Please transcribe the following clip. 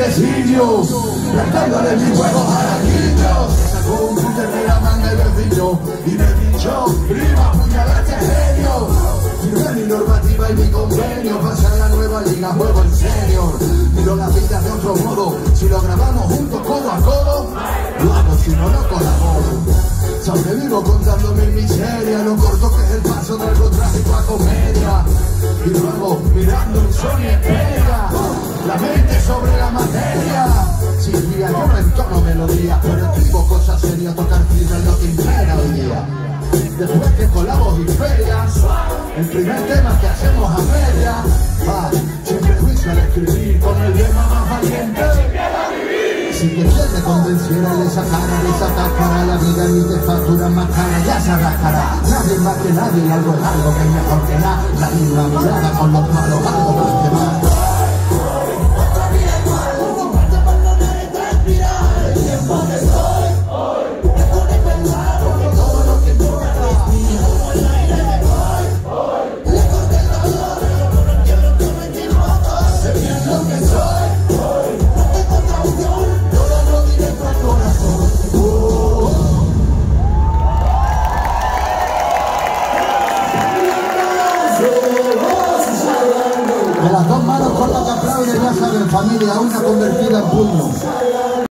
vecillos, plantándole mis huevos a la guillos. Sacó un cúter de la manga y vecillo y me dicho, prima, puñalate genio. Firmé mi normativa y mi convenio, pasa la nueva liga, juego en serio. Miro la vida de otro modo, si lo grabamos juntos codo a codo, lo hago, si no, no colaboro. Sobrevivo contando mi miseria, lo corto que es el paso de algo trágico a comedia. Y luego mirando un Sony espera, la mente sobre la materia. Sin guía yo no entono melodía, pero escribo cosas serias, tocar fibra es lo que impera hoy día. Después que colabos y ferias, el primer tema que hacemos a media, siempre juicio al escribir con el lema más valiente. Si que quien te convenciera de esa cara, de esa cáscara, la vida ni te factura más cara, ya se arrascará. Nadie más que nadie y algo es algo que es mejor que nada. La misma mirada con los malos, algo más que más. De las dos manos con la que aplauden, ya saben, familia, una convertida en puño.